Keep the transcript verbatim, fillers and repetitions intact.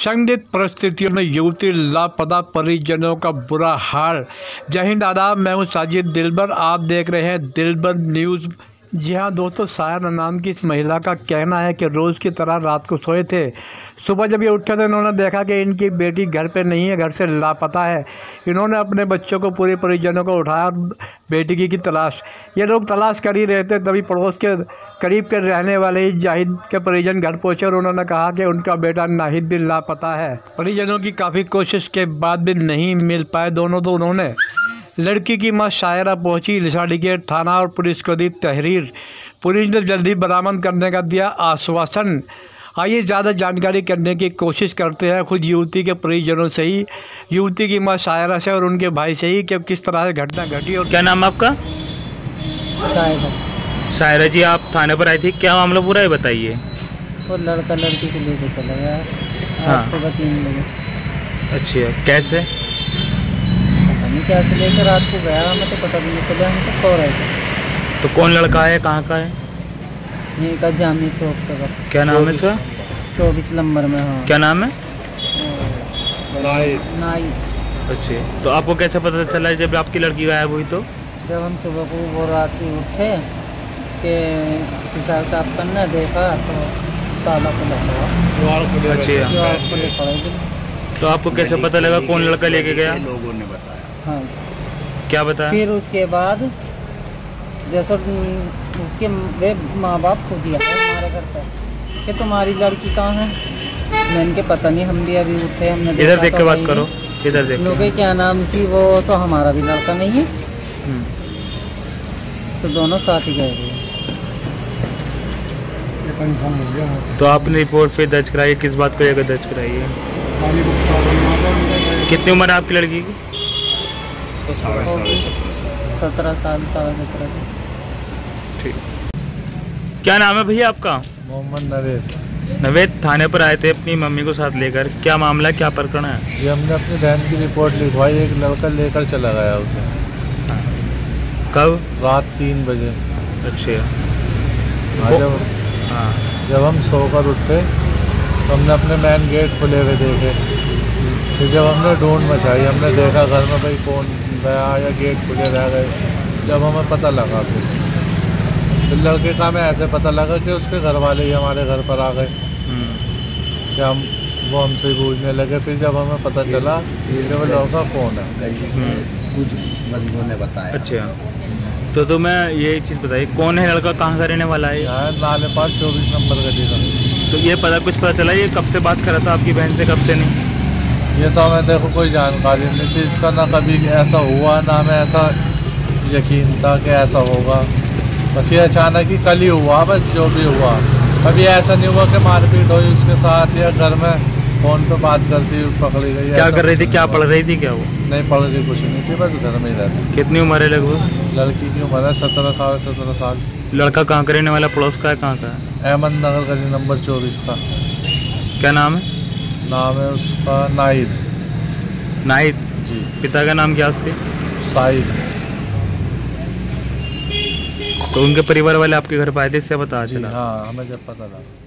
संदिग्ध परिस्थितियों में युवती लापता, परिजनों का बुरा हाल। जय हिंद, आदाब। मैं हूं साजिद दिलबर, आप देख रहे हैं दिलबर न्यूज़। जी हाँ दोस्तों, सायरा नाम की इस महिला का कहना है कि रोज़ की तरह रात को सोए थे। सुबह जब ये उठे तो इन्होंने देखा कि इनकी बेटी घर पे नहीं है, घर से लापता है। इन्होंने अपने बच्चों को, पूरे परिजनों को उठाया और बेटी की, की तलाश ये लोग तलाश कर ही रहे थे। तभी पड़ोस के करीब के रहने वाले ही जाहिद के परिजन घर पहुँचे और उन्होंने कहा कि उनका बेटा नाहिद भी लापता है। परिजनों की काफ़ी कोशिश के बाद भी नहीं मिल पाए दोनों, तो उन्होंने लड़की की मां सायरा पहुंची, लिसाडीगेट थाना और पुलिस को दी तहरीर। पुलिस ने जल्दी बरामद करने का दिया आश्वासन। आइए ज़्यादा जानकारी करने की कोशिश करते हैं खुद युवती के परिजनों से ही, युवती की मां सायरा से और उनके भाई से ही, कि किस तरह से घटना घटी। और क्या नाम है आपका? सायरा। सायरा जी, आप थाने पर आई थी, क्या मामला पूरा है बताइए। वो लड़का लड़की को लेकर चला गया हाँ। आज सुबह तीन बजे। अच्छा, कैसे? पता नहीं कैसे लेकर रात को गया, हमें तो पता भी नहीं चला, हम तो सो रहे थे। तो कौन लड़का है, कहाँ का है? यहीं का जामी चौक का। क्या नाम है इसका? चौबीस नंबर में। हाँ। क्या नाम है? नाई। अच्छा, तो आपको कैसे पता चला जब आपकी लड़की गायब हुई? तो जब हम सुबह को वो रात ही उठे कि पेशाब साफ करना, देखा तो ताला खुला हुआ। अच्छा, तो आपको कैसे पता लगा कौन लड़का लेके गया? लोगों ने बताया। हाँ। क्या बताया? फिर उसके बाद जैसा उसके वे माँ बाप खुद ही आए हमारे घर पर कि तुम्हारी लड़की कहाँ है। मैंने के पता नहीं, हम भी अभी उठे, हमने इधर देख के बात करो, इधर देख। लोग क्या नाम थी, वो तो हमारा भी लड़का नहीं है। तो दोनों साथ ही गए थे। तो आपने रिपोर्ट फिर दर्ज कराई, किस बात को लेकर दर्ज कराई है? कितनी उम्र है आपकी लड़की की? सत्रह साल साढ़े सत्रह। ठीक। क्या नाम है भैया आपका? मोहम्मद नवेद। नवेद, थाने पर आए थे अपनी मम्मी को साथ लेकर, क्या मामला, क्या प्रकरण है? जी, हमने अपनी बहन की रिपोर्ट लिखवाई, एक लड़का लेकर चला गया उसे। हाँ। कब? रात तीन बजे। अच्छा। हाँ, जब हाँ जब हम सोकर उठे तो हमने अपने मेन गेट खुले हुए देखे। फिर जब हमने ढूंढ मचाई, हमने देखा घर में भाई कौन गया या गेट खुले रह गए। जब हमें पता लगा फिर फिर लड़के का हमें ऐसे पता लगा कि उसके घर वाले ही हमारे घर पर आ गए कि हम वो हमसे पूछने लगे। फिर जब हमें पता चला कि वो लड़का कौन है, कुछ बंदों ने बताया। अच्छा, तो तुम्हें ये चीज़ बताइए, कौन है लड़का, कहाँ का रहने वाला है? यहाँ नाले पास चौबीस नंबर गली का। तो ये पता कुछ पता चला ये कब से बात कर रहा था आपकी बहन से, कब से नहीं? ये तो हमें देखो कोई जानकारी नहीं थी इसका, ना कभी ऐसा हुआ, ना हमें ऐसा यकीन था कि ऐसा होगा। बस ये अचानक ही कल ही हुआ, बस जो भी हुआ। कभी ऐसा नहीं हुआ कि मारपीट हुई उसके साथ या घर में फ़ोन पे बात करती हुई पकड़ी गई। क्या कर रही थी, क्या पढ़ रही थी, क्या वो? नहीं पढ़ रही, कुछ नहीं थी, बस घर में ही रहती। कितनी उम्र है लगभग? लड़की की उम्र है सत्रह साल सत्रह साल। लड़का कहाँ का रहने वाला, पड़ोस का है, कहाँ का है? अहमद नगर गली नंबर चौबीस का। क्या नाम है? नाम है उसका नाहिद। नाहिद जी। पिता का नाम क्या उसके? साहिद। तो उनके परिवार वाले आपके घर पे आए थे, इससे पता चला? हाँ, हमें जब पता लगा।